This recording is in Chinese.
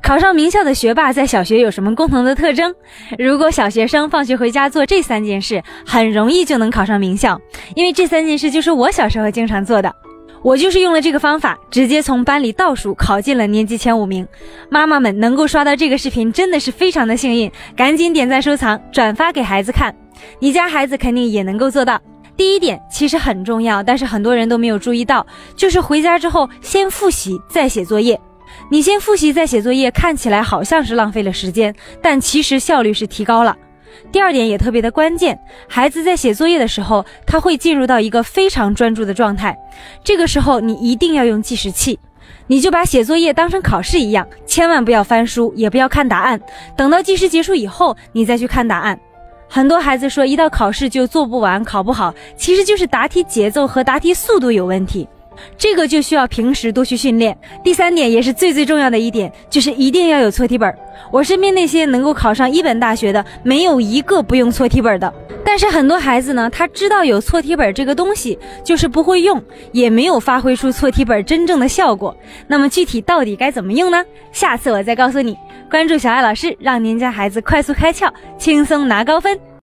考上名校的学霸在小学有什么共同的特征？如果小学生放学回家做这3件事，很容易就能考上名校，因为这3件事就是我小时候经常做的。我就是用了这个方法，直接从班里倒数考进了年级前5名。妈妈们能够刷到这个视频真的是非常的幸运，赶紧点赞收藏，转发给孩子看，你家孩子肯定也能够做到。第一点其实很重要，但是很多人都没有注意到，就是回家之后先复习再写作业。你先复习再写作业，看起来好像是浪费了时间，但其实效率是提高了。第二点也特别的关键，孩子在写作业的时候，他会进入到一个非常专注的状态，这个时候你一定要用计时器，你就把写作业当成考试一样，千万不要翻书，也不要看答案，等到计时结束以后，你再去看答案。很多孩子说一到考试就做不完，考不好，其实就是答题节奏和答题速度有问题，这个就需要平时多去训练。第3点也是最重要的一点，就是一定要有错题本。我身边那些能够考上1本大学的，没有一个不用错题本的。但是很多孩子呢，他知道有错题本这个东西，就是不会用，也没有发挥出错题本真正的效果。那么具体到底该怎么用呢？下次我再告诉你。关注小爱老师，让您家孩子快速开窍，轻松拿高分。